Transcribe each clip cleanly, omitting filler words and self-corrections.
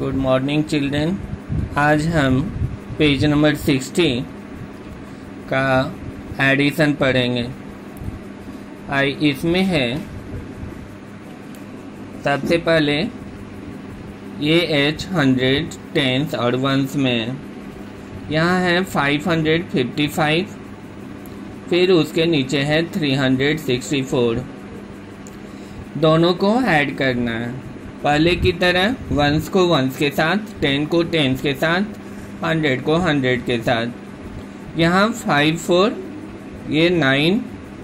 Good morning children. आज हम page number 60 का एडिशन पढ़ेंगे। इसमें है सबसे पहले ये H 100 टेंस और वंस में, यहाँ है 555, फिर उसके नीचे है 364। दोनों को ऐड करना है पहले की तरह, वंस को वंस के साथ, 10 को टेंस के साथ, 100 को 100 के साथ। यहाँ 5 4, ये 9,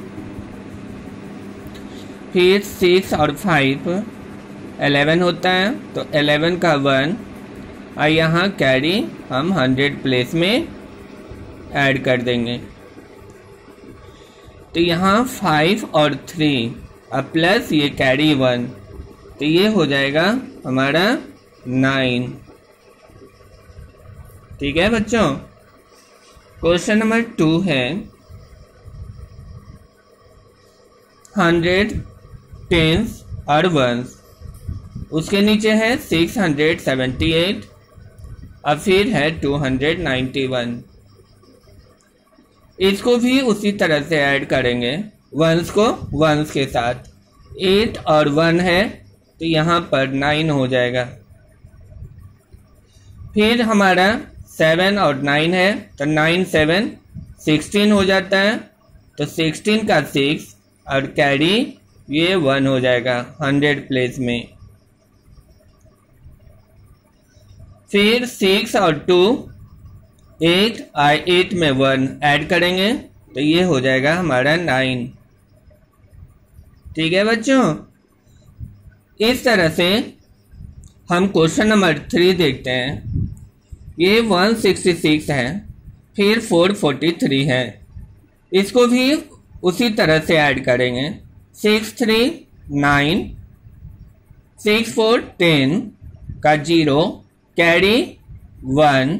फिर 6 और 5 11 होता है, तो 11 का 1 और यहाँ कैरी हम 100 प्लेस में ऐड कर देंगे। तो यहाँ 5 और 3 अब प्लस ये कैरी 1, तो ये हो जाएगा हमारा 9। ठीक है बच्चों। क्वेश्चन नंबर 2 है 100 टेंस और वंस, उसके नीचे है 678 और फिर है 291। इसको भी उसी तरह से ऐड करेंगे, वंस को वंस के साथ। 8 और 1 है, तो यहाँ पर 9 हो जाएगा। फिर हमारा 7 और 9 है, तो 9 7 16 हो जाता है, तो 16 का 6 और कैरी ये 1 हो जाएगा 100 प्लेस में। फिर 6 और 2 8 और 8 में 1 ऐड करेंगे, तो ये हो जाएगा हमारा 9। ठीक है बच्चों। इस तरह से हम क्वेश्चन नंबर 3 देखते हैं। ये 166 है, फिर 443 है, इसको भी उसी तरह से ऐड करेंगे। 6 3 9, 6 4 10 का 0, कैरी 1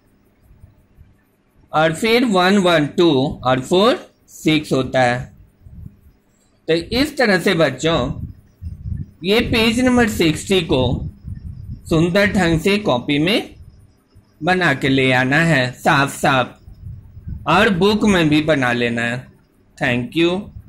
और फिर 1 1 2 और 4 6 होता है। तो इस तरह से बच्चों ये पेज नंबर 60 को सुंदर ढंग से कॉपी में बना के ले आना है, साफ साफ, और बुक में भी बना लेना है। Thank you.